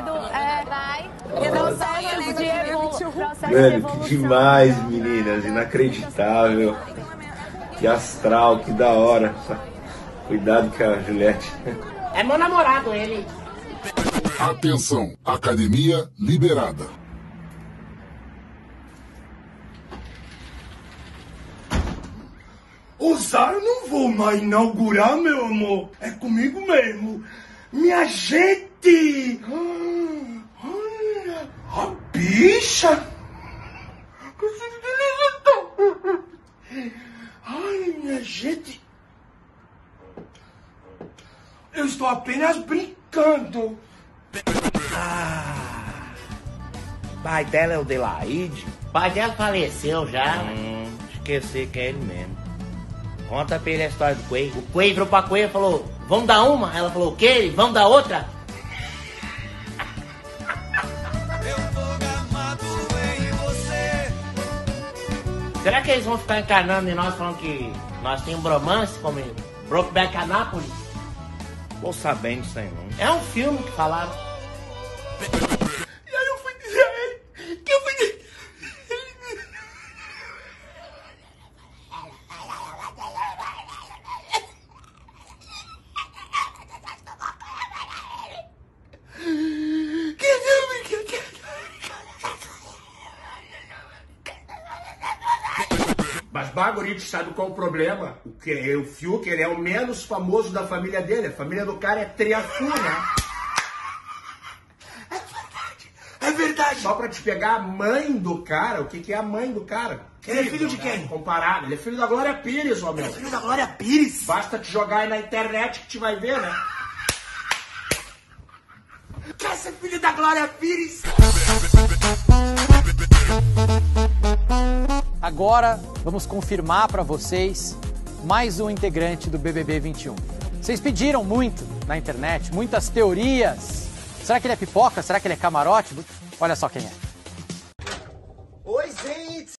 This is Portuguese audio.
Mano, que demais, meninas. Inacreditável. Que astral, que da hora. Cuidado com a Juliette. É meu namorado, ele. Atenção, academia liberada. Ousar eu não vou mais inaugurar, meu amor. É comigo mesmo. Minha gente! Olha, a bicha! Ai, minha gente! Eu estou apenas brincando. Pai dela é o Delaide? Pai dela faleceu já. Esqueci que é ele mesmo. Conta pra ele a história do Coelho. O Coelho virou pra Coelho e falou, vamos dar uma? Ela falou, o quê? Vamos dar outra? Será que eles vão ficar encarnando em nós falando que nós temos bromance como em Brokeback Anápolis? Vou sabendo disso aí não. É um filme que falaram. E aí eu fui dizer a ele que eu fui dizer... Mas Bagorite sabe qual é o problema? O Fiuk, ele é o menos famoso da família dele. A família do cara é Triafu, né? É verdade. Só pra te pegar a mãe do cara, o que é a mãe do cara? Ele é filho de quem? Comparado, ele é filho da Glória Pires, ó, meu. Filho da Glória Pires? Basta te jogar aí na internet que te vai ver, né? Quer ser filho da Glória Pires? Agora vamos confirmar para vocês mais um integrante do BBB 21. Vocês pediram muito na internet, muitas teorias. Será que ele é pipoca? Será que ele é camarote? Olha só quem é.